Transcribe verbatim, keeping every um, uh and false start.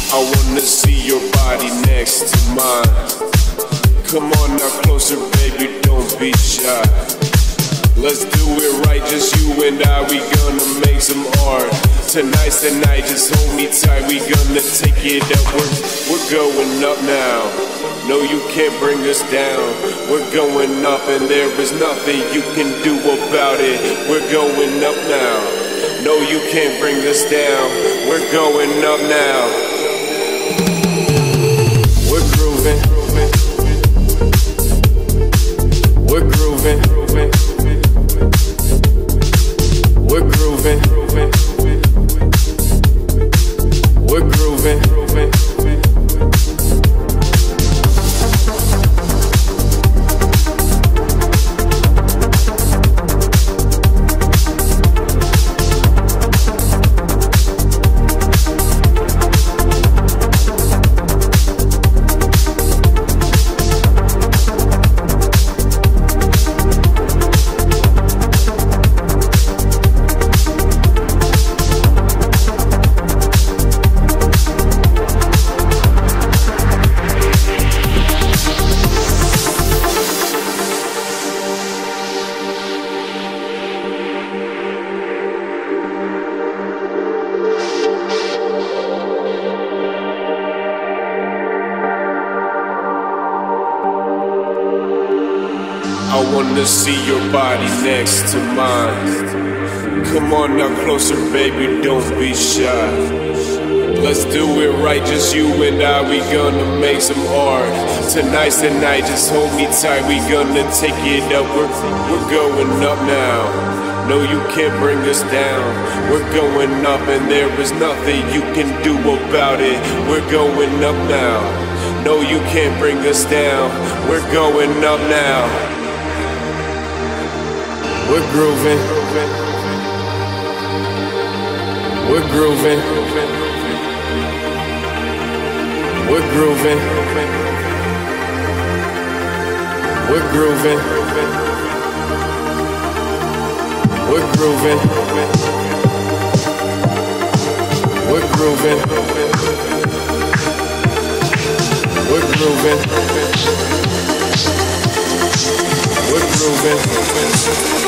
I wanna see your body next to mine. Come on now closer, baby, don't be shy. Let's do it right, just you and I, we gonna make some art. Tonight's the night, just hold me tight, we gonna take it up. We're, we're going up now, no you can't bring us down. We're going up and there is nothing you can do about it. We're going up now, no you can't bring us down. We're going up now. We're grooving, we're grooving, we're grooving, we're grooving. I wanna see your body next to mine. Come on now closer, baby, don't be shy. Let's do it right, just you and I, we gonna make some art. Tonight's the night, just hold me tight, we gonna take it up. We're, we're going up now, no you can't bring us down. We're going up and there is nothing you can do about it. We're going up now, no you can't bring us down. We're going up now. We're grooving, we're grooving, we're grooving, we're grooving, we're grooving, we're grooving, we're grooving, we're grooving.